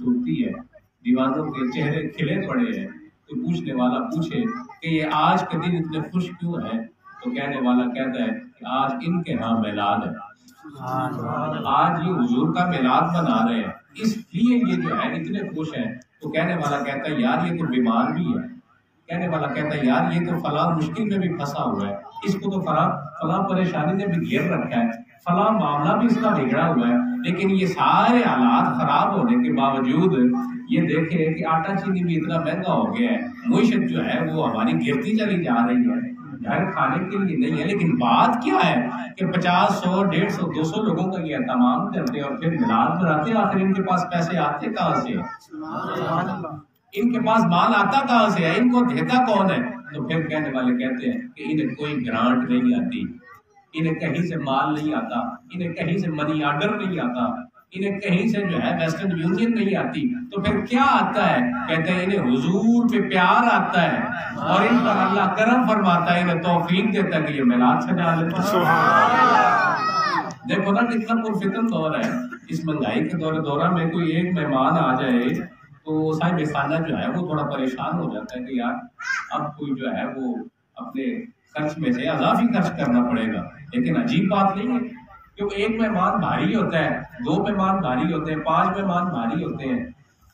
ہوتی ہے، دیوانوں کے چہرے کھلے پڑے ہیں، تو پوچھنے والا پوچھے کہ یہ آج کے دن اتنے خوش کیوں ہیں، تو کہنے والا کہتا ہے کہ آج ان کے ہاں میلاد ہے، آج یہ حضور کا میلاد منا رہے ہیں، اس لیے یہ جو ہے اتنے خوش ہیں۔ تو کہنے والا کہتا ہے یار یہ تو بیمار بھی ہے، کہنے والا کہتا ہے یار یہ تو فلاں مشکل میں بھی پھنسا ہوا ہے، اس کو تو فلاں پریشانی نے بھی گھیر رکھا ہے، فلاں معاملہ بھی اس کا بگڑا ہوا ہے، لیکن یہ سارے حالات خراب ہونے کے باوجود یہ دیکھے کہ آٹا چینی بھی اتنا مہنگا ہو گیا ہے، معیشت جو ہے وہ ہماری گرتی چلی جا رہی ہے، گھر کھانے کے لیے نہیں ہے، لیکن بات کیا ہے کہ 50، 100، 150، 200 لوگوں کا یہ اہتمام کرتے اور پھر میلاد مناتے، آخر ان کے پاس پیسے آتے کہاں سے؟ ان کے پاس مال آتا کہاں سے ہے؟ ان کو دیتا کون ہے؟ تو پھر کہنے والے کہتے ہیں کہ انہیں کوئی گرانٹ نہیں آتی، انہیں کہیں سے مال نہیں آتا، انہیں کہیں سے منی آرڈر نہیں آتا، انہیں کہیں سے جو ہے ویسٹرن یونین نہیں آتی، تو پھر کیا آتا ہے؟ کہتے ہیں انہیں حضور پہ پیار آتا ہے اور ان پر اللہ کرم فرماتا ہے، انہیں توفیق دیتا ہے کہ یہ میلاد سجا لیتے ہیں۔ دیکھو نا کتنا پرفتن دور ہے، اس مہنگائی کے دورہ میں کوئی ایک مہمان آ جائے تو صاحب خانہ جو ہے وہ تھوڑا پریشان ہو جاتا ہے کہ یار اب کوئی جو ہے وہ اپنے خرچ میں سے اضافی خرچ کرنا پڑے گا، لیکن عجیب بات نہیں ہے کہ ایک مہمان بھاری ہوتا ہے، 2 مہمان بھاری ہوتے ہیں، 5 مہمان بھاری ہوتے ہیں۔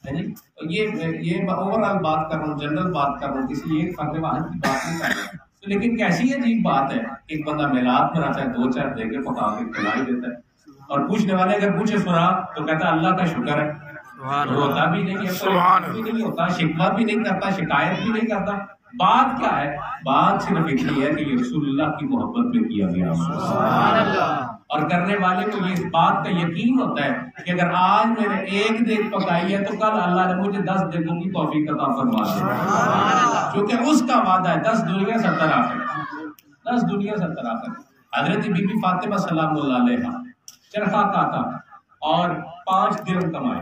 یہ اوور آل بات کر رہا ہوں، جنرل بات کر رہا ہوں، کسی ایک فرد واحد کی بات نہیں کر رہا، لیکن کیسی عجیب بات ہے، ایک بندہ میلاد مناتا ہے 2-4 دے کے پکا کے کھلا ہی دیتا ہے، اور پوچھنے والے اگر پوچھے سنا تو کہتا ہے اللہ کا شکر ہے، روتا بھی نہیں ہے، بھی نہیں ہوتا، شکوہ بھی نہیں کرتا، شکایت بھی نہیں کرتا۔ بات کیا ہے؟ بات صرف اتنی ہے کہ یہ رسول اللہ کی محبت میں کیا گیا، اور کرنے والے کو یہ اس بات کا یقین ہوتا ہے کہ اگر آج میں نے 1 دیگ پکائی ہے تو کل اللہ نے مجھے 10 دیگوں کی توفیق عطا فرما دی، کیونکہ اس کا وعدہ ہے 10 دنیا 70 آخرت، 10 دنیا 70 آخرت۔ حضرت بی بی فاطمہ سلام اللہ علیہا چرخہ کاتا اور 5 درہم کمائے،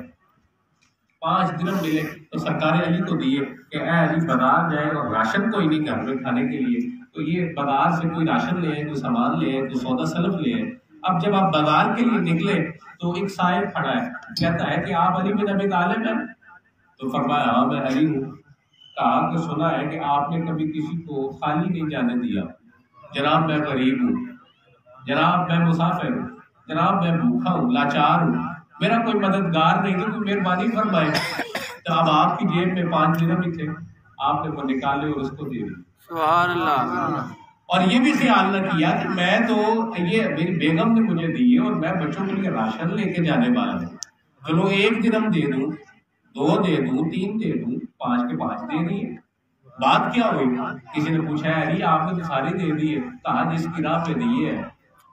5 درہم ملے تو سرکار علی کو دیے کہ اے علی بازار جائے اور راشن کوئی نہیں گھر میں کھانے کے لیے، تو یہ بازار سے کوئی راشن لے، کوئی سامان لے، کوئی سودا سلف لے۔ اب جب آپ بازار کے لیے نکلے تو ایک سائل کھڑا ہے، کہتا ہے کہ آپ علی بن ابی طالب ہیں؟ تو فرمایا ہاں میں علی ہوں۔ کہا کہ سنا ہے کہ آپ نے کبھی کسی کو خالی نہیں جانے دیا، جناب میں غریب ہوں، جناب میں مسافر ہوں، جناب میں بھوکا ہوں، لاچار ہوں، میرا کوئی مددگار نہیں ہے، کوئی مہربانی فرمائے۔ تو اب آپ کی جیب میں 5 درہم ہی تھے، آپ نے وہ نکالے اور اس کو دے دی۔ سبحان اللہ۔ اور یہ بھی خیال نہ کیا کہ میں تو یہ میری بیگم نے مجھے دی اور میں بچوں کے لیے راشن لے کے جانے والا ہوں، چلو 1 درہم دے دوں، 2 دے دوں، 3 دے دوں، 5 کے 5 دے دیے۔ بات کیا ہوئی؟ کسی نے پوچھا ہے علی آپ نے تو سارے دے دیے، کہا جس کی راہ پہ دیے ہے۔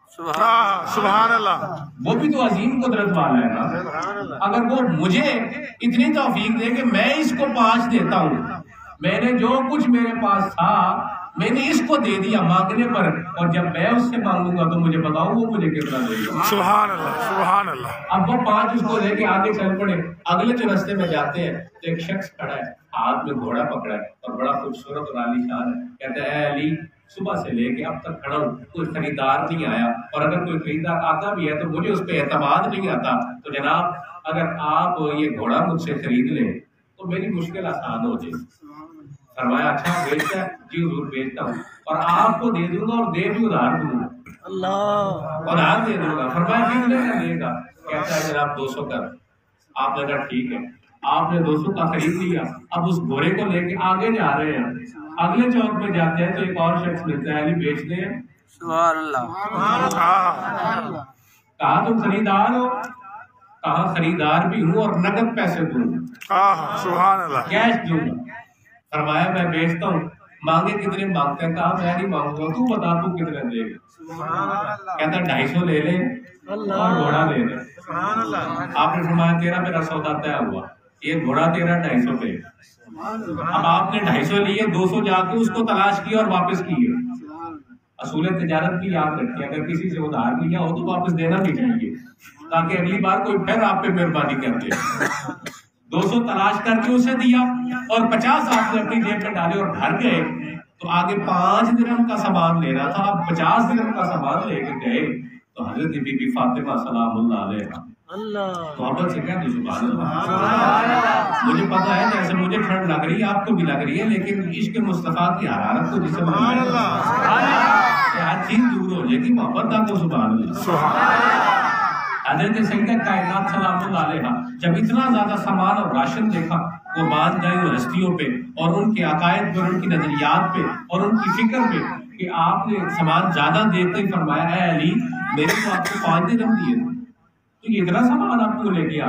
سبحان اللہ، وہ بھی تو عظیم قدرت والا ہے نا، اگر وہ مجھے اتنی توفیق دے کہ میں اس کو 5 دیتا ہوں، میں نے جو کچھ میرے پاس تھا میں نے اس کو دے دیا مانگنے پر، اور جب میں اس سے مانگوں گا تو مجھے بتاؤ وہ مجھے کتنا دے گا۔ سبحان اللہ، سبحان اللہ۔ اب وہ 5 اس کو لے کے آگے چل پڑے، اگلے جو راستے میں جاتے ہیں تو ایک شخص کھڑا ہے، ہاتھ میں گھوڑا پکڑا ہے اور بڑا خوبصورت اور عالی شان ہے، کہتا ہے اے علی صبح سے لے کے اب تک کھڑا ہوں، کوئی خریدار نہیں آیا، اور اگر کوئی خریدار آتا بھی ہے تو مجھے اس پہ اعتماد نہیں آتا، تو جناب اگر آپ یہ گھوڑا مجھ سے خرید لیں تو میری مشکل آسان ہو جائے۔ فرمایا اچھا بیچتا ہے؟ جی حضور بیچتا ہوں، اور آپ کو دے دوں گا اور دے بھی ادھار دوں گا، اللہ ادھار دے دوں گا۔ فرمایا کتنے کا دے گا؟ کہتا ہے جناب 200 کا۔ آپ نے کہا ٹھیک ہے، آپ نے 200 کا خرید لیا، اب اس گھوڑے کو لے کے آگے جا رہے ہیں، اگلے چوک پہ جاتے ہیں تو ایک اور شخص ملتا ہے، علی بیچتے ہیں؟ سبحان اللہ۔ کہا تم خریدار ہو؟ کہا خریدار بھی ہوں اور نقد پیسے دوں گا، سبحان اللہ، کیش دوں گا۔ فرمایا میں بیچتا ہوں، مانگے کتنے مانگتے ہیں؟ کہا میں نہیں مانگوں گا، تو بتا تو کتنے دے گا؟ کہتا 250 لے لے اور گھوڑا لے لے۔ آپ نے فرمایا تیرا میرا سودا طے ہوا، یہ گھوڑا تیرا 250 پہ۔ اب آپ نے 250 لیے، 200 جا کے اس کو تلاش کیا اور واپس کیے۔ اصول تجارت کی یاد رکھیے، اگر کسی سے ادھار لیا ہو تو واپس دینا بھی چاہیے، تاکہ اگلی بار کوئی پھر آپ پہ مہربانی کر دے۔ 200 تلاش کر کے اسے دیا اور 50 آپ نے اپنی جیب میں ڈالے اور گھر گئے تو آگے 5 درہم کا سامان لینا تھا، اب 50 درہم کا سامان لے کے گئے تو حضرت بی بی فاطمہ سلام اللہ علیہا محبت سے کہہ دو سبحان اللہ. مجھے پتا ہے جیسے مجھے ٹھنڈ لگ رہی ہے آپ کو بھی لگ رہی ہے، لیکن عشق مصطفیٰ کی حرارت کو جسم میں ہر چیز دور ہو جائے گی. محبت نہ کو سبحان اللہ. حضرت سیدہ کائنات سلام اللہ علیہ جب اتنا زیادہ سامان اور راشن دیکھا، وہ باندھ گئے ان ہستیوں پہ اور ان کے عقائد پہ اور ان کی نظریات پہ اور ان کی فکر پہ کہ آپ نے سامان زیادہ دیتے ہی فرمایا اے علی میرے تو آپ کو 5 درہم دیے تھے، تو یہ اتنا سامان آپ کو لے کے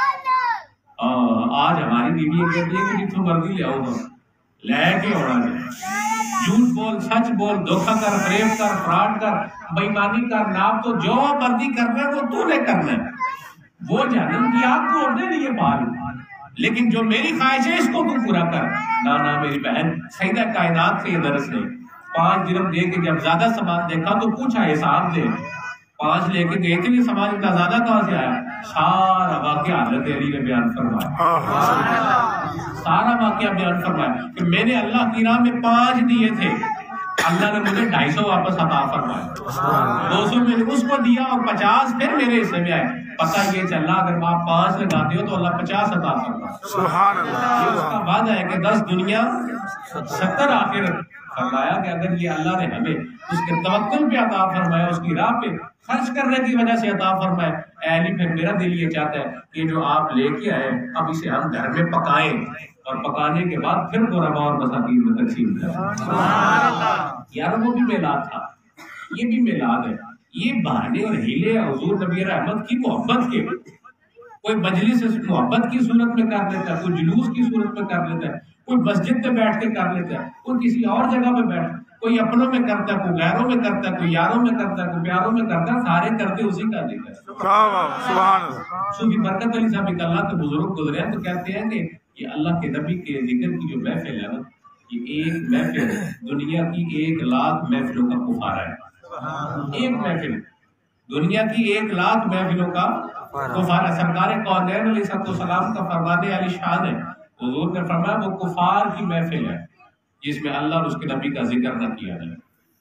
آج ہماری بیوی کہتی ہے کہ جتوں مرضی لے آؤ لے کے آنا جائے. جھوٹ بول، سچ بول، دھوکہ کر، فریب کر، فراڈ کر، بےایمانی کر، ناپ تو جو مرضی کرنا ہے وہ تو نے کرنا ہے. وہ جہنم کی آگ کو اپنے لیے پال، لیکن جو میری خواہش ہے اس کو تو پورا کر. نہ میری بہن، سیدہ کائنات سے یہ درس نہیں. 5 درہم دے کے جب زیادہ سامان دیکھا تو پوچھا حساب دے. 5 لے کے گئے تھے، سامان اتنا زیادہ کہاں سے آیا؟ سارا واقعہ حضرت علی نے بیان فرمایا. سارا واقعہ بیان فرمایا کہ میں نے اللہ کی راہ میں 5 دیے تھے، اللہ نے مجھے 250 واپس عطا فرمایا. 200 میں نے اس کو دیا اور 50 پھر میرے حصے میں آئے. پتہ یہ چلا اگر آپ 5 لگاتے ہو تو اللہ 50 عطا فرمایا. سبحان اللہ. یہ اس کا وعدہ ہے کہ 10 دنیا 70 آخرت. فرمایا کہ اگر یہ اللہ نے ہمیں اس کے توکل پہ عطا فرمایا، اس کی راہ پہ خرچ کرنے کی وجہ سے عطا فرمایا، اے علی پھر میرا دل یہ چاہتا ہے کہ جو آپ لے کے آئے اب اسے ہم گھر میں پکائیں اور پکانے کے بعد پھر غرباء اور مساکین میں تقسیم کریں. یار وہ بھی میلاد تھا، یہ بھی میلاد ہے. یہ بہانے اور ہیلے حضور نبی رحمت کی محبت کے، کوئی مجلس محبت کی صورت میں کر لیتا ہے، کوئی جلوس کی صورت میں کر لیتا ہے، کوئی مسجد میں بیٹھ کے کر لیتا ہے، کوئی کسی اور جگہ پہ بیٹھ، کوئی اپنوں میں کرتا ہے، کوئی غیروں میں کرتا ہے، کوئی یاروں میں کرتا ہے، کوئی پیاروں میں کرتا ہے. سارے کرتے اسی کا ذکر ہے. سبحان اللہ. صوفی برکت علی صاحب اللہ کے بزرگ گزرے ہیں تو کہتے ہیں کہ یہ اللہ کے نبی کے ذکر کی جو محفل ہے نا، یہ ایک محفل دنیا کی 1 لاکھ محفلوں کا کفارہ ہے. ایک محفل دنیا کی 1 لاکھ محفلوں کا کفارہ. سرکار کونین علیہ السلام کا فرمان علی شان ہے. حضور نے فرمایا وہ کفار کی محفل ہے جس میں اللہ اور اس کے نبی کا ذکر نہ کیا جائے.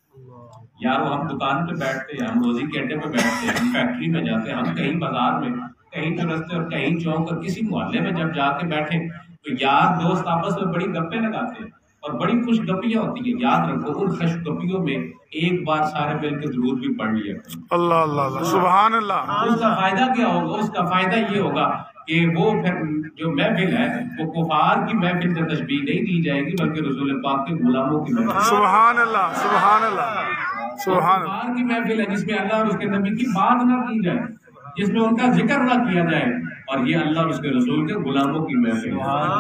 یارو ہم دکان پہ بیٹھتے ہیں، ہم روزی کے اڈے پہ بیٹھتے ہیں، ہم فیکٹری میں جاتے ہیں، ہم کہیں بازار میں، کہیں چرستے اور کہیں چوک اور کسی محلے میں جب جا کے بیٹھیں تو یار دوست آپس میں بڑی گپیں لگاتے ہیں اور بڑی خوش گپیاں ہوتی ہیں. یاد رکھو ان خوش گپیوں میں ایک بار سارے مل کے درود بھی پڑھ لیا. اللہ اللہ سبحان اللہ. اس کا فائدہ کیا ہوگا؟ اس کا فائدہ یہ ہوگا کہ وہ پھر جو محفل ہے وہ کفار کی محفل سے تشبیہ نہیں دی جائے گی بلکہ رسول پاک کے غلاموں کی محفل. سبحان اللہ سبحان اللہ. کفار کی محفل ہے جس میں اللہ اور اس کے نبی کی بات نہ کی جائے، جس میں ان کا ذکر نہ کیا جائے، اور یہ اللہ اور اس کے رسول کے غلاموں کی محفل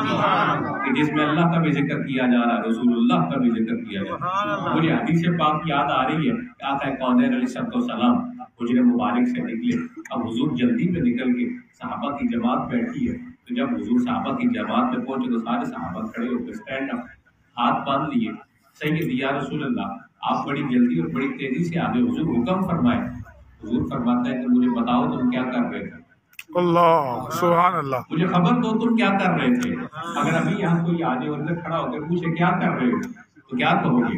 ہے جس میں اللہ کا بھی ذکر کیا جا رہا ہے، رسول اللہ کا بھی ذکر کیا جا رہا ہے. مجھے حدیث پاک یاد آ رہی ہے کہ آقا کونین علیہ السلام حجر مبارک سے نکلے. اب حضور جلدی میں نکل کے صحابہ کی جماعت بیٹھی ہے، تو جب حضور صحابہ کی جماعت میں پہنچے تو سارے صحابہ کھڑے ہو کے اسٹینڈ اپ، ہاتھ باندھ لیے. سید یا رسول اللہ آپ بڑی جلدی اور بڑی تیزی سے آگے، حضور حکم فرمائے. حضور فرماتا ہے کہ مجھے بتاؤ تم کیا کر رہے تھے. اللہ سبحان اللہ. مجھے خبر دو تم کیا کر رہے تھے. اگر ابھی یہاں کوئی آگے اندر کھڑا ہو کے پوچھے کیا کر رہے ہو تو کیا کہو گے؟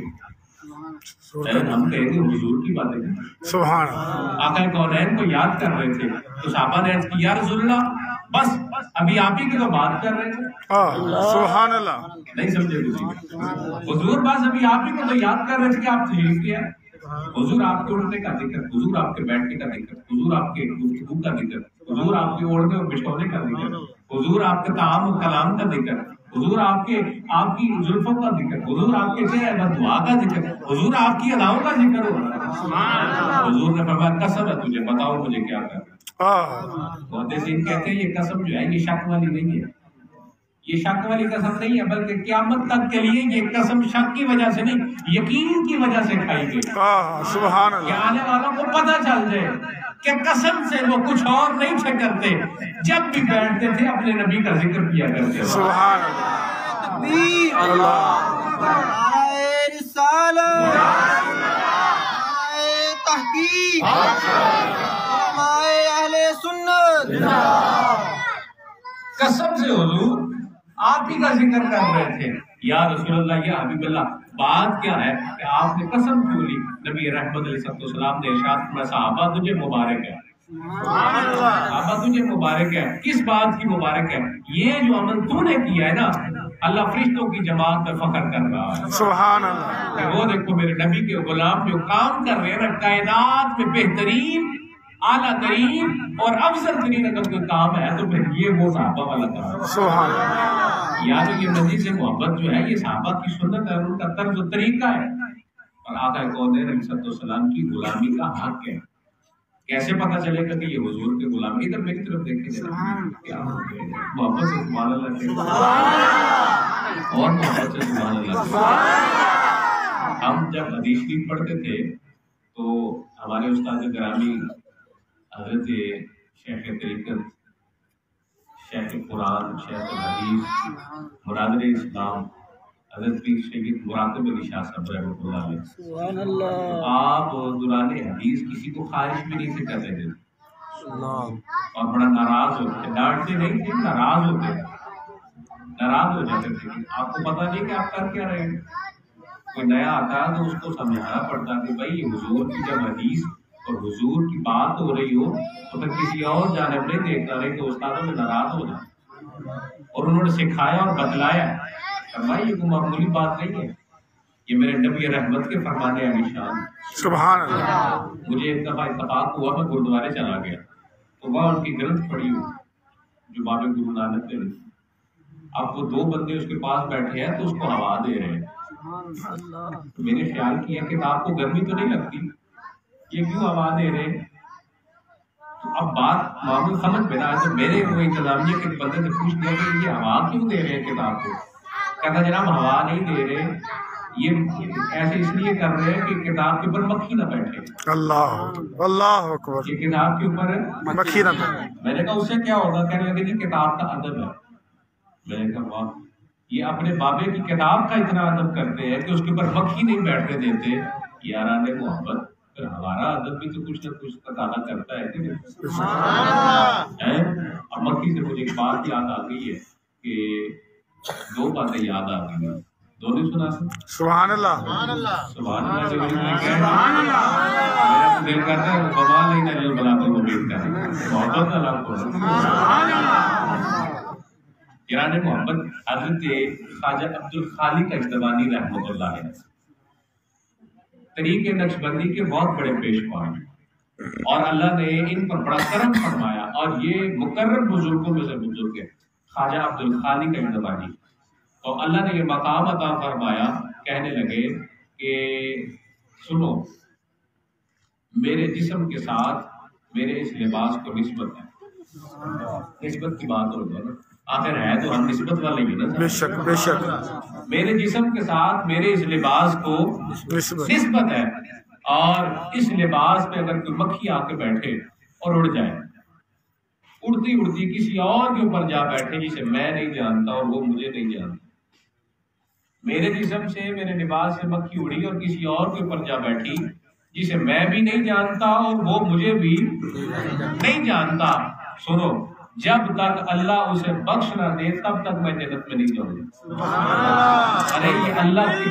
ہم کہیں گے حضور کی باتیں. سبحان اللہ. آقا کونین کو یاد کر رہے تھے تو صحابہ نے عرض کی یا رسول اللہ بس ابھی آپ ہی کی تو بات کر رہے تھے. سبحان اللہ. نہیں سمجھے حضور بس ابھی آپ ہی کو تو یاد کر رہے تھے کہ آپ تشریف لے آئے. حضور آپ کے اٹھنے کا ذکر، حضور آپ کے بیٹھنے کا ذکر، حضور آپ کے گفتگو کا ذکر، حضور آپ کے اوڑھنے اور بچھونے کا ذکر، حضور آپ کے تعام و کلام کا ذکر، حضور آپ کی زلفوں کا ذکر، حضور آپ کے چہرے پر دعا کا ذکر، حضور آپ کی اداؤں کا ذکر ہو رہا ہے. حضور نے فرمایا قسم ہے تجھے، بتاؤ مجھے کیا کرنا. محدثین کہتے ہیں یہ قسم جو ہے یہ شک والی نہیں ہے، یہ شک والی قسم نہیں ہے بلکہ قیامت تک کے لیے یہ قسم شک کی وجہ سے نہیں یقین کی وجہ سے کھائی گئی. سبحان اللہ. کہ آنے والوں کو پتہ چل جائے کہ قسم سے وہ کچھ اور نہیں تھے کرتے، جب بھی بیٹھتے تھے اپنے نبی کا ذکر کیا کرتے. سبحان اللہ. اللہ رسالت تحقیق اہل سنت. قسم سے حضور آپ ہی کا ذکر کر رہے تھے. یا رسول اللہ یا حبیب اللہ بات کیا ہے کہ آپ نے قسم کیوں لی؟ نبی رحمت علیہ السلام نے ارشاد فرمایا صحابہ تجھے مبارک ہے، ابا تجھے مبارک ہے. کس بات کی مبارک ہے؟ یہ جو عمل تو نے کیا ہے نا، اللہ فرشتوں کی جماعت میں فخر کر رہا ہے. سبحان اللہ. کہ وہ دیکھو میرے نبی کے غلام جو کام کر رہے ہیں نا، کائنات میں بہترین، اعلیٰ ترین اور افضل ترین اگر کوئی کام ہے تو پھر یہ وہ صحابہ والا کام ہے. سبحان اللہ. یاد ہے یہ نبی سے محبت جو ہے یہ صحابہ کی سنت ہے، ان کا طرز و طریقہ ہے، اور آقا کونین علیہ السلام کی غلامی کا حق ہے. کیسے پتہ چلے گا کہ یہ حضور کے غلام؟ ادھر میری طرف دیکھیں ذرا، کیا محبت سے سبحان اللہ کہتے ہیں، اور محبت سے سبحان اللہ. ہم جب حدیث شریف پڑھتے تھے تو ہمارے استاد گرامی حضرت شیخ طریقت، شیخ قرآن، شیخ الحدیث، مرادر اسلام حضرت پیر شہید مراقب علی شاہ صاحب رحمۃ اللہ علیہ، سبحان اللہ. آپ دوران حدیث کسی کو خواہش بھی نہیں سے کہتے تھے اور بڑا ناراض ہوتے تھے. ڈانٹتے نہیں تھے، ناراض ہوتے تھے، ناراض ہو جاتے تھے. آپ کو پتہ نہیں کہ آپ کر کیا رہے ہیں. کوئی نیا آتا ہے تو اس کو سمجھانا پڑتا کہ بھائی حضور کی جب حدیث اور حضور کی بات ہو رہی ہو تو پھر کسی اور جانب نہیں دیکھتا رہے کہ استادوں میں ناراض ہو جائے. اور انہوں نے سکھایا اور بتلایا بھائی یہ کوئی معمولی بات نہیں ہے، یہ میرے نبی رحمت کے فرمانے علی شان. سبحان اللہ. مجھے ایک دفعہ اتفاق ہوا، میں گردوارے چلا گیا تو وہاں ان کی گرنتھ پڑی ہوئی جو باب گرو نانک نے لکھی. اب وہ دو بندے اس کے پاس بیٹھے ہیں تو اس کو ہوا دے رہے ہیں. تو میں نے خیال کیا کہ آپ کو گرمی تو نہیں لگتی، یہ کیوں ہوا دے رہے ہیں؟ تو اب بات معمول سمجھ میں نہ آئے تو میرے وہ انتظامیہ کے بندے سے پوچھ لیا کہ یہ ہوا کیوں دے رہے ہیں کتاب کو؟ کہتا جناب ہوا نہیں دے رہے، یہ ایسے اس لیے کر رہے ہیں کہ کتاب کے اوپر مکھی نہ بیٹھے. اللہ اللہ اکبر. یہ کتاب کے اوپر مکھی نہ بیٹھے. میں نے کہا اس سے کیا ہوگا؟ کہنے لگے کہ کتاب کا ادب ہے. میں نے کہا واہ، یہ اپنے بابے کی کتاب کا اتنا ادب کرتے ہیں کہ اس کے اوپر مکھی نہیں بیٹھنے دیتے. یاران محبت، پھر ہمارا ادب بھی تو کچھ نہ کچھ تقاضا کرتا ہے کہ اب مکھی سے مجھے ایک بات یاد آ گئی ہے کہ دو باتیں یاد آ گئی ہیں. دو نہیں سنا سبحان اللہ. سبحان اللہ. میرا دل کرتا ہے بوال نہیں نہ بلا تو امید کریں محبت اللہ کو. یعنی محبت حضرت خواجہ عبد الخالق اجتماعی رحمۃ اللہ علیہ طریق نقشبندی کے بہت بڑے پیشوا ہیں، اور اللہ نے ان پر بڑا کرم فرمایا، اور یہ مقرر بزرگوں میں سے بزرگ ہے خواجہ عبد الخالق اجتماعی. تو اللہ نے یہ مقام عطا فرمایا، کہنے لگے کہ سنو میرے جسم کے ساتھ میرے اس لباس کو نسبت ہے. نسبت کی بات ہو جائے نا، آخر ہے تو ہم نسبت والے ہی نا. بے شک بے شک. میرے جسم کے ساتھ میرے اس لباس کو نسبت ہے، اور اس لباس پہ اگر کوئی مکھی آ کے بیٹھے اور اڑ جائے، اڑتی اڑتی کسی اور کے اوپر جا بیٹھے جسے میں نہیں جانتا اور وہ مجھے نہیں جانتا. میرے جسم سے میرے لباس سے مکھی اڑی اور کسی اور کے اوپر جا بیٹھی جسے میں بھی نہیں جانتا اور وہ مجھے بھی نہیں جانتا. سنو، جب تک اللہ اسے بخش نہ دے تب تک میں جنت میں نہیں جاؤں گا. ارے یہ اللہ کی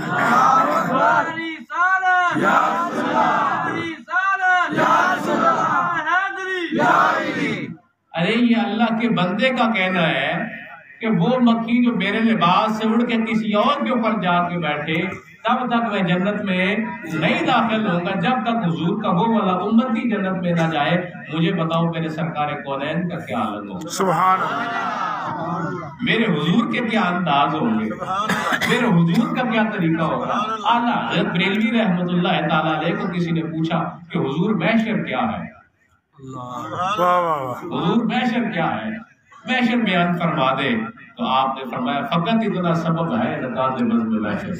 ارے یہ اللہ کے بندے کا کہنا ہے کہ وہ مکھی جو میرے لباس سے اڑ کے کسی اور کے اوپر جا کے بیٹھے تب تک میں جنت میں نہیں داخل ہوں گا جب تک حضور کا وہ والا امتی جنت میں نہ جائے. مجھے بتاؤ میرے سرکار کونین کا کیا حالت ہوگا؟ سبحان اللہ. میرے حضور کے کیا انداز ہوں گے؟ میرے حضور کا کیا طریقہ ہوگا؟ اعلیٰ حضرت بریلوی رحمۃ اللہ تعالیٰ علیہ کو کسی نے پوچھا کہ حضور محشر کیا ہے؟ حضور محشر کیا ہے؟ محشر بیان فرما دے. تو آپ نے فرمایا فقط اتنا سبب ہے انعقاد بزم محشر.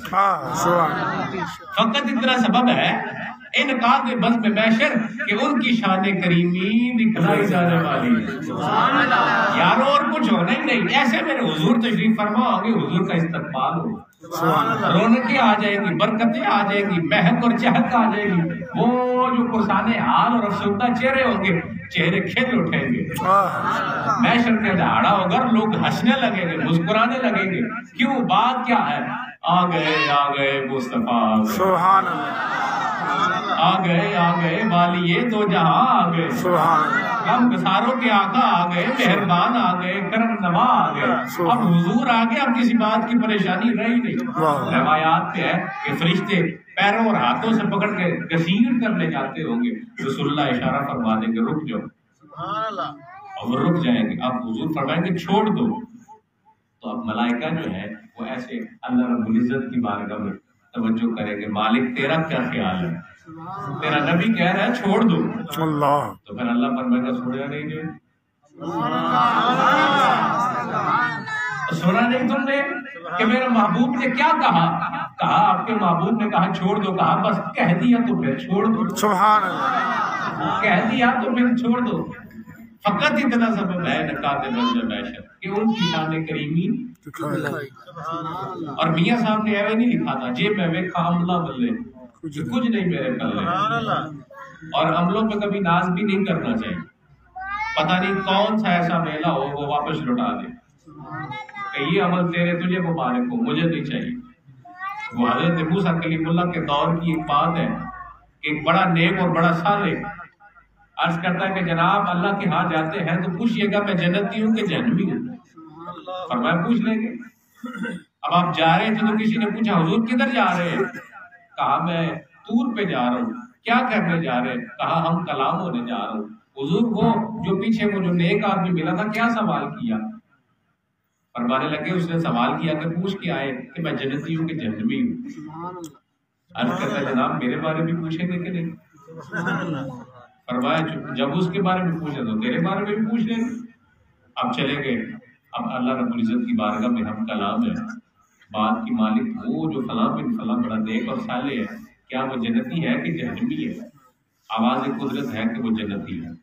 فقط اتنا سبب ہے انعقاد بزم محشر کہ ان کی شان کریمی دکھلائی جانے والی ہے. یارو اور کچھ ہونا ہی نہیں. ایسے میرے حضور تشریف فرما ہوگی، حضور کا استقبال ہو، رونقیں آ جائیں گی، برکتیں آ جائیں گی، مہک اور چہک آ جائے گی. وہ جو پرسانے حال اور افسردہ چہرے ہوں گے، چہرے کھل اٹھیں گے. محشر کا دہاڑا ہوگا، لوگ ہنسنے لگیں گے، مسکرانے لگیں گے. کیوں؟ بات کیا ہے؟ آ گئے مصطفیٰ. سبحان اللہ. آ گئے والیے دو جہاں آ گئے، ہم گساروں کے آقا آ گئے، مہربان آ گئے، کرم نوا آ گئے۔ اب حضور آ گئے، اب کسی بات کی پریشانی رہی نہیں۔ روایات پہ ہے کہ فرشتے پیروں اور ہاتھوں سے پکڑ کے گسیٹ کر لے جاتے ہوں گے، رسول اللہ اشارہ فرما دیں گے رک جاؤ، اور وہ رک جائیں گے۔ اب حضور فرمائیں گے چھوڑ دو، تو اب ملائکہ جو ہے وہ ایسے اللہ رب العزت کی بارگاہ میں توجہ کریں گے، مالک تیرا کیا خیال ہے؟ تیرا نبی کہہ رہا ہے چھوڑ دو، اللہ تو پھر اللہ فرمائے گا سویا نہیں جو سنا نہیں تم نے کہ میرے محبوب نے کیا کہا؟ کہا آپ کے محبوب نے کہا چھوڑ دو، کہا بس کہہ دیا تو پھر چھوڑ دو، سبحان اللہ، کہہ دیا تو پھر چھوڑ دو۔ فقط اتنا سبب ہے نکات بنجا معیشت کہ ان کی شان کریمی، اور میاں صاحب نے ایوے نہیں لکھا تھا جیب میں ویکھا عملہ بلے کچھ نہیں میرے پلے، اور عملوں پہ کبھی ناز بھی نہیں کرنا چاہیے۔ پتہ نہیں کون سا ایسا میلہ ہو وہ واپس لوٹا دے کہ یہ عمل تیرے تجھے مبارک ہو، مجھے نہیں چاہیے۔ وہ حضرت موسیٰ کلیم اللہ کے دور کی ایک بات ہے، ایک بڑا نیک اور بڑا صالح عرض کرتا ہے کہ جناب اللہ کے ہاں جاتے ہیں تو پوچھئے گا میں جنتی ہوں کہ جہنمی ہوں؟ فرمایا پوچھ لیں گے۔ اب آپ جا رہے تھے تو کسی نے پوچھا حضور کدھر جا رہے ہیں؟ کہا میں طور پہ جا رہا ہوں۔ کیا کرنے جا رہے ہیں؟ کہا ہم کلام ہونے جا رہا ہوں۔ حضور وہ جو پیچھے وہ جو نیک آدمی ملا تھا کیا سوال کیا؟ فرمانے لگے اس نے سوال کیا کہ پوچھ کے آئے کہ میں جنتی ہوں کہ جہنمی ہوں؟ عرض کرتا ہے جناب میرے بارے میں پوچھیں گے کہ نہیں؟ فرمایا جب اس کے بارے میں پوچھے تو تیرے بارے میں بھی پوچھ لیں گے۔ اب چلے گئے، اب اللہ رب العزت کی بارگاہ میں ہم کلام ہے، بات کی مالک وہ جو فلاں بن فلاں بڑا نیک اور صالح ہے، کیا وہ جنتی ہے کہ جہنمی ہے؟ آواز قدرت ہے کہ وہ جنتی ہے۔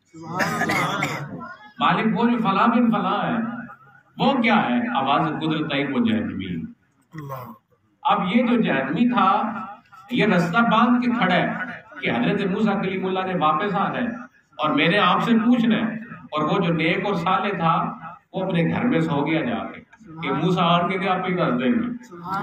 مالک وہ جو فلاں بن فلاں ہے وہ کیا ہے؟ آواز قدرت ہے وہ جہنمی ہے۔ اب یہ جو جہنمی تھا یہ رستہ باندھ کے کھڑا ہے کہ حضرت موسیٰ کلیم اللہ نے واپس آنا ہے اور میں نے آپ سے پوچھنا ہے، اور وہ جو نیک اور صالح تھا وہ اپنے گھر میں سو گیا جا کے کہ موسیٰ آن کے آپ ہی کر دیں گے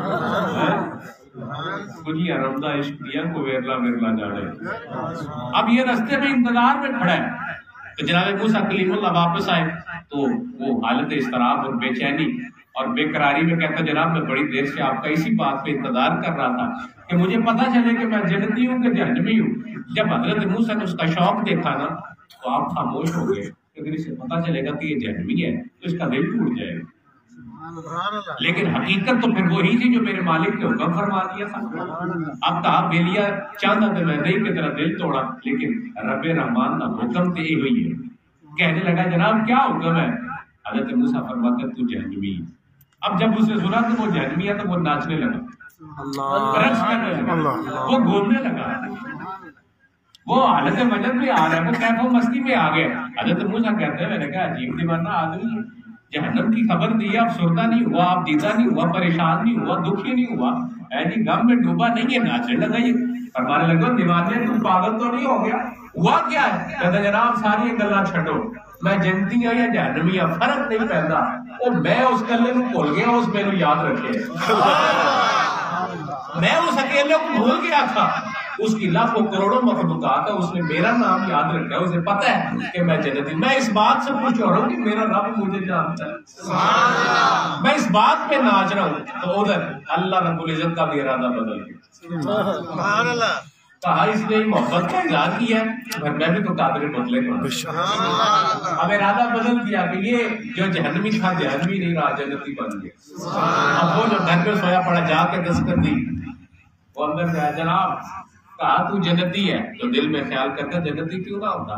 کچھ رمضہ عشق دیا کو ویرلا ویرلا جا رہے۔ اب یہ رستے میں انتظار میں کھڑا ہے تو جناب موسیٰ کلیم اللہ واپس آئے تو وہ حالت اضطراب اور بے چینی اور بے قراری میں کہتا جناب میں بڑی دیر سے آپ کا اسی بات پہ انتظار کر رہا تھا کہ مجھے پتہ چلے کہ میں جنتی ہوں کہ جہنمی ہوں۔ جب حضرت موسیٰ نے اس کا شوق دیکھا نا تو آپ خاموش ہو گئے، اگر اسے پتہ چلے گا کہ یہ جہنمی ہے تو اس کا دل ٹوٹ جائے گا۔ لیکن حقیقت تو پھر وہی تھی جو میرے مالک نے حکم فرما دیا تھا۔ اب کہا بیلیا چاندہ تو میں نہیں کہ تیرا دل توڑا، لیکن رب رحمان کا حکم تو یہ ہوئی ہے۔ کہنے لگا جناب کیا حکم ہے؟ حضرت موسیٰ فرماتا تو جہنمی ہے۔ اب جب اس نے سنا تو وہ جہنمی ہے تو وہ ناچنے لگا، رقص کرنے لگا، وہ گھومنے لگا، وہ حالت وجد میں آ رہا ہے، وہ کیف و مستی میں آ گیا۔ حضرت موسیٰ کہتے ہیں میں نے کہا عجیب دیوانہ آدمی ہے، جہنم کی خبر دی، افسردہ نہیں ہوا، آپ دیدہ نہیں ہوا، پریشان نہیں ہوا، دکھی نہیں ہوا، اے جی غم میں ڈوبا نہیں ہے، ناچنے لگا۔ یہ فرمانے لگا دیوانے تم پاگل تو نہیں ہو گیا؟ ہوا کیا ہے؟ کہتا جناب ساری گلاں چھڈو، میں جنتی ہوں یا جہنمی ہوں فرق نہیں پہنتا، اور میں اس گلے کو بھول گیا، اس میں یاد رکھے میں اس اکیلے کو بھول گیا تھا، اس کی لاکھوں کروڑوں مخلوقات ہے، اس نے میرا نام یاد رکھا ہے، اسے پتہ ہے کہ میں جنتی، میں اس بات سے خوش ہو رہا ہوں کہ میرا رب مجھے جانتا ہے، میں اس بات پہ ناچ رہا ہوں۔ تو ادھر اللہ رب العزت کا بھی ارادہ بدل گیا، کہا اس نے محبت کا اظہار کیا ہے، میں بھی تو قادر بدلے گا۔ اب ارادہ بدل دیا کہ یہ جو جہنمی تھا جہنمی نہیں رہا، جنتی بن گیا۔ اب وہ جو گھر میں سویا پڑا جا کے دستک دی، وہ اندر گیا جناب کہا تو جنتی ہے، تو دل میں خیال کرتا جنتی کیوں نہ ہوتا،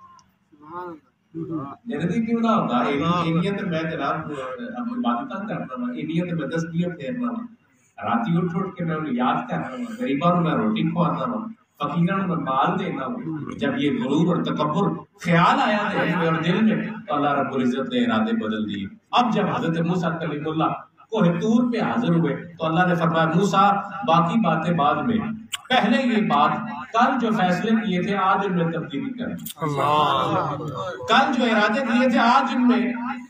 جنتی کیوں نہ ہوتا، انیت میں جناب عبادتاں کرنا ہوں، انیت میں تسبیح پھیرنا ہوں، راتی اٹھ کے میں انہیں یاد کرنا ہوں، غریباں میں روٹی کھوانا ہوں، فقیران میں مال دینا ہوں۔ جب یہ غرور اور تکبر خیال آیا اور دل میں تو اللہ رب العزت نے ارادے بدل دیے۔ اب جب حضرت موسیٰ کلیم اللہ کوہ طور پہ حاضر ہوئے تو اللہ نے فرمایا موسیٰ باقی باتیں بعد میں، پہلے یہ بات کل جو فیصلے کیے تھے آج ان میں تبدیلی کر، کل جو ارادے کیے تھے آج ان میں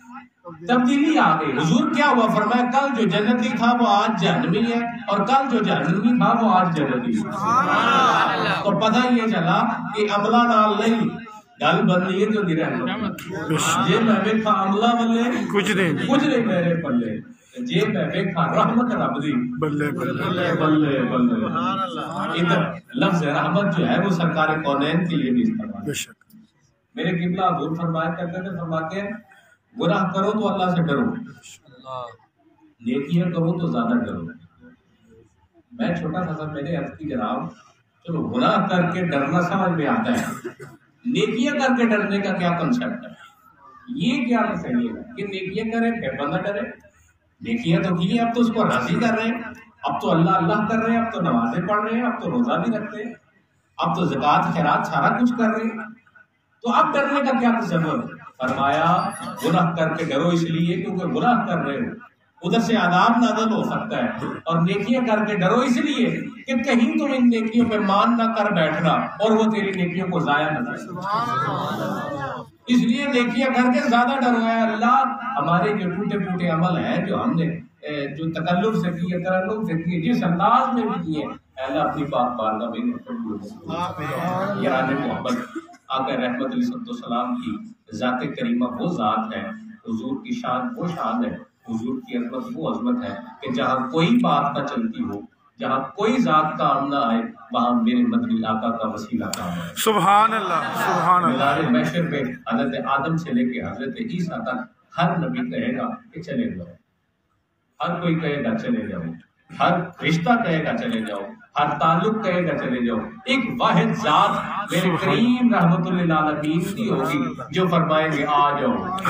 تبدیلی آ گئی. حضور کیا ہوا؟ فرمایا کل جو جنتی تھا وہ آج جہنمی ہے، اور کل جو جہنمی تھا وہ آج جنتی ہے. تو پتہ یہ چلا کہ عملہ نال نہیں گل بننی ہے جو دی رحمت جے میں ویکھا عملہ بلے کچھ نہیں میرے پلے، جے میں ویکھا رحمت رب دی بلے بلے بلے بلے. ادھر لفظ رحمت جو ہے وہ سرکار کونین کے لیے بھی استعمال ہے. میرے قبلہ حضور فرمایا کرتے تھے، فرماتے ہیں گناہ کرو تو اللہ سے ڈرو، نیکیاں کرو تو زیادہ ڈرو. میں چھوٹا تھا سب میرے عرض کی جناب چلو گناہ کر کے ڈرنا سمجھ میں آتا ہے، نیکیاں کر کے ڈرنے کا کیا کنسپٹ ہے؟ یہ کیا صحیح ہے کہ نیکیاں کریں پھر بندہ ڈرے؟ نیکیاں تو کی اب تو اس کو راضی کر رہے ہیں، اب تو اللہ اللہ کر رہے ہیں، اب تو نمازیں پڑھ رہے ہیں، اب تو روزہ بھی رکھتے ہیں، اب تو زکوٰۃ خیرات سارا کچھ کر رہے ہیں، تو اب ڈرنے کا کیا تصور؟ فرمایا گناہ کر کے ڈرو اس لیے کیونکہ گناہ کر رہے ہو، ادھر سے عذاب نازل ہو سکتا ہے، اور نیکیاں کر کے ڈرو اس لیے کہ کہیں تم ان نیکیوں پہ مان نہ کر بیٹھنا اور وہ تیری نیکیوں کو ضائع نہ کر. اس لیے نیکیاں کر کے زیادہ ڈرو. ہے اللہ ہمارے جو ٹوٹے پھوٹے عمل ہیں جو ہم نے جو تکلف سے کیے، ترنم سے کیے، جس انداز میں بھی کیے، اللہ اپنی پاک بارگاہ میں یار محبت آقا رحمت علیہ السلام کی ذات کریمہ وہ ذات ہے، حضور کی شان وہ شان ہے، حضور کی عظمت وہ عظمت ہے کہ جہاں کوئی بات نہ چلتی ہو، جہاں کوئی ذات کام نہ آئے، وہاں میرے مدنی آقا کا وسیلہ کام ہے. سبحان اللہ سبحان اللہ. میدان محشر میں حضرت آدم سے لے کے حضرت عیسیٰ تک ہر نبی کہے گا کہ چلے جاؤ، ہر کوئی کہے گا چلے جاؤ، ہر رشتہ کہے گا چلے جاؤ، ہر تعلق کہے گا چلے جاؤ. ایک واحد ذات میرے کریم رحمت للعالمین کی ہوگی جو فرمائیں گے آ جاؤ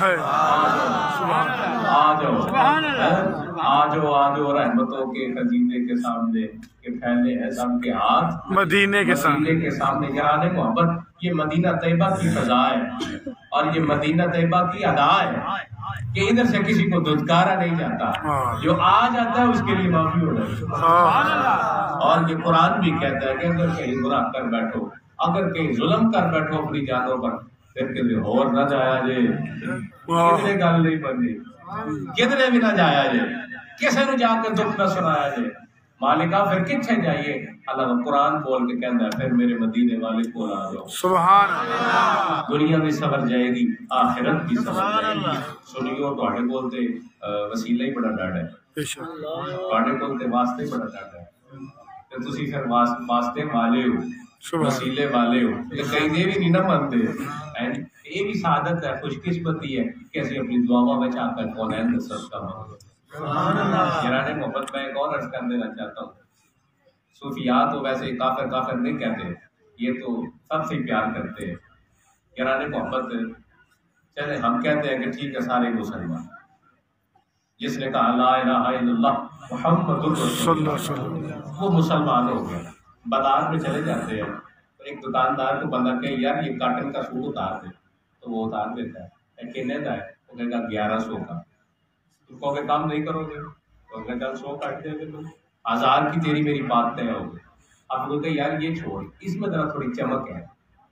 آ جاؤ آ جاؤ آ جاؤ. رحمتوں کے خزینے کے سامنے کہ پھیلے ہیں سب کے ہاتھ مدینے کے سامنے. یار محبت یہ مدینہ طیبہ کی فضا ہے اور یہ مدینہ طیبہ کی ادا ہے کہ ادھر سے کسی کو دھتکارا نہیں جاتا، جو آ جاتا ہے اس کے لیے معافی ہو جاتی ہے. اور یہ قرآن بھی کہتا ہے کہ اگر کہیں گناہ کر بیٹھو، اگر کہیں ظلم کر بیٹھو اپنی جانوں پر، پھر کسی اور نہ جایا جے، کتنے گل نہیں بنی، کتنے بھی نہ جایا جے، کسی نے جا کے دکھ نہ سنایا جے. مالکہ پھر کتنے جائیے؟ اللہ قرآن بول کے کہتا ہے پھر میرے مدینے والے کو آ جاؤ. سبحان اللہ. دنیا بھی سبر جائے گی، آخرت بھی سبر جائے گی. سنیو تواڈے بولتے وسیلہ ہی بڑا ڈاڈا ہے، تواڈے بولتے واسطے ہی بڑا ڈاڈا ہے، تے تسی پھر واسطے والے ہو، وسیلے والے ہو، کہیں دے بھی نہیں نہ منتے. یہ بھی سعادت ہے، خوش قسمتی ہے کہ اسی اپنی دعاواں میں آ کر کونین کا صدقہ مانگو. یاران محبت میں ایک اور عرض کر دینا چاہتا ہوں. صوفیات تو ویسے کافر نہیں کہتے، یہ تو سب سے پیار کرتے ہیں. یاران محبت چلے ہم کہتے ہیں کہ ٹھیک ہے سارے مسلمان، جس نے کہا لا الہ الا اللہ محمد رسول اللہ وہ مسلمان ہو گیا. بازار میں چلے جاتے ہیں، ایک دکاندار کو بندہ کہے یار یہ کاٹن کا سوٹ اتار دے تو وہ اتار دیتا ہے. کتنے کا ہے؟ وہ کہے گا 1100 کا. تم کہو گے کام نہیں کرو گے تو میں چل 100 کاٹ دیں گے، تم 1000 کی تیری میری بات طے ہوگی. اب بولتے یار یہ چھوڑ، اس میں ذرا تھوڑی چمک ہے،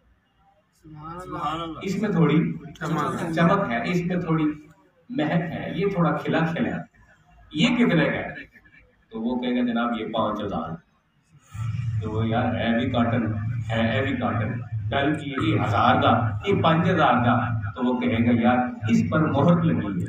اس میں تھوڑی چمک ہے، اس میں تھوڑی مہک ہے، یہ تھوڑا کھلا کھلا، یہ کتنے کا ہے؟ تو وہ کہے گا جناب یہ 5000. تو وہ یار ہے بھی کاٹن، ہے بھی کاٹن، کل کی یہ 1000 کا، یہ 5000 کا. تو وہ کہے گا یار اس پر مہر لگی ہے.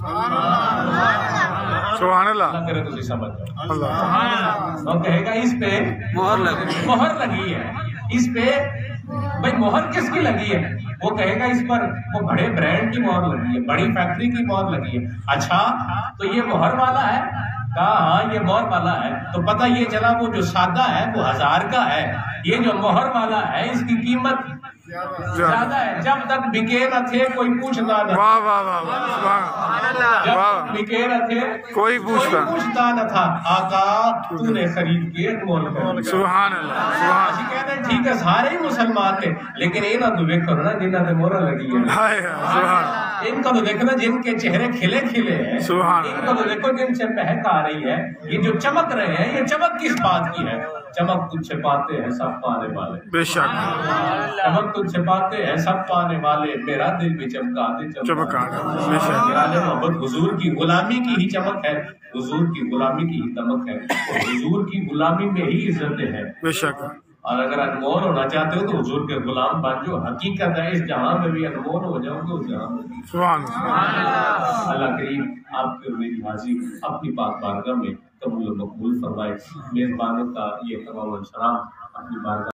سبحان اللہ. اللہ کرے تو سمجھ جاؤ. وہ کہے گا اس پہ مہر لگی ہے، اس پہ بھائی مہر کس کی لگی ہے؟ وہ کہے گا اس پر وہ بڑے برانڈ کی مہر لگی ہے، بڑی فیکٹری کی مہر لگی ہے. اچھا تو یہ مہر والا ہے؟ کہا ہاں یہ مہر والا ہے. تو پتہ یہ چلا وہ جو سادہ ہے وہ 1000 کا ہے، یہ جو مہر والا ہے اس کی قیمت زیادہ ہے. جب تک بکے نہ تھے کوئی پوچھتا نہ، واہ واہ واہ، جب تک بکے نہ تھے کوئی پوچھتا نہ تھا. آقا تو نے خرید کے مول کر. سبحان اللہ سبحان. اسی کہتے ہیں ٹھیک ہے سارے ہی مسلمان تھے، لیکن یہ نہ تو دیکھو نا جنہاں تے مہر لگی ہے، سبحان. ان کا تو دیکھنا جن کے چہرے کھلے کھلے ہیں، سبحان. ان کا تو دیکھو جن سے مہک آ رہی ہے، یہ جو چمک رہے ہیں یہ چمک کس بات کی ہے؟ چمک تو چھپاتے ہیں سب پانے والے، بے شک چمک تو چھپاتے ہیں سب پانے والے، میرا دل بھی چمکا دے چمکا دے، بے شک گرانے محبت حضور کی غلامی کی ہی چمک ہے، حضور کی غلامی کی ہی چمک ہے، حضور کی غلامی میں ہی عزتیں ہیں۔ بے شک اور اگر انمول ہونا چاہتے ہو تو حضور کے غلام بن جو، حقیقت ہے اس جہاں میں بھی انمول ہو جاؤ گے اس جہاں میں بھی۔ سبحان اللہ۔ اللہ کریم آپ کی میری حاضری اپنی پاک بارگاہ میں قبول و مقبول فرمائے۔ میزبانوں کا یہ تمام سلام اپنی بارگاہ